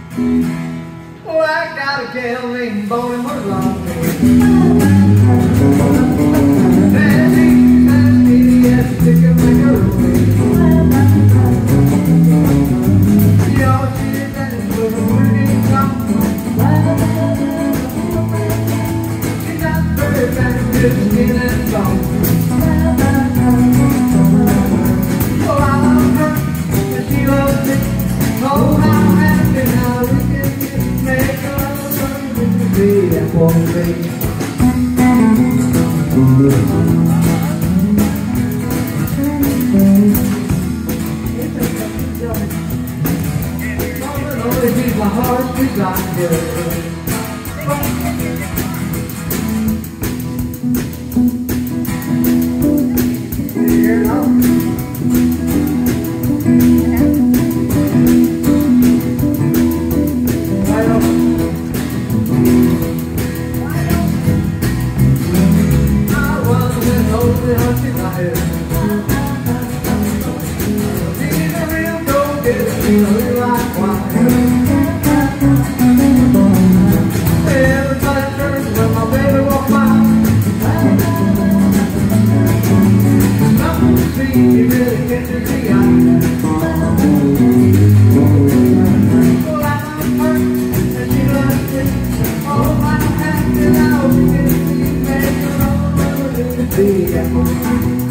Oh, I got a gal named Bonnie Malone. And she's as skinny as a chicken macaroni. She always says that it's with a working come. She's not very bad, just skin and bone. Oh, I love her, and she loves me. Oh, how happy now we can make love to be that one thing. Always be my heart's desire. Everybody turns when my baby walks by. Nothing to see, you really catches the eye. Oh, I love her, and she loves me. Oh, I'm happy now we can make her all to be that one.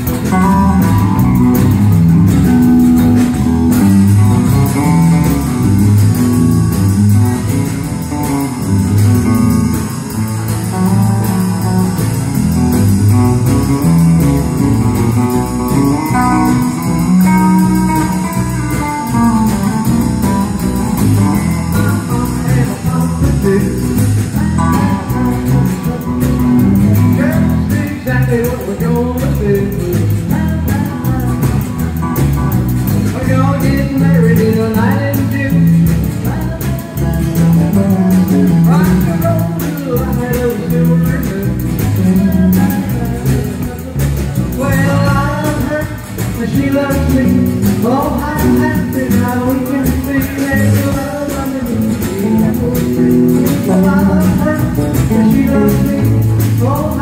Exactly what we're gonna do. We're gonna get married in a night in June. Rock and roll to the light of the silver moon. Well, I love her, and she loves me. Oh, I'm happy now we can see that love underneath the apple tree. Oh, I love her, and she loves me. Oh,